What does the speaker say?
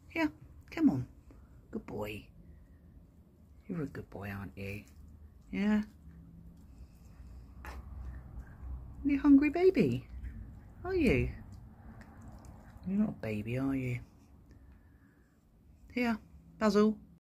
Here, come on. Good boy. You're a good boy, aren't you? Yeah? Are you hungry, baby? Are you? You're not a baby, are you? Here, Basil.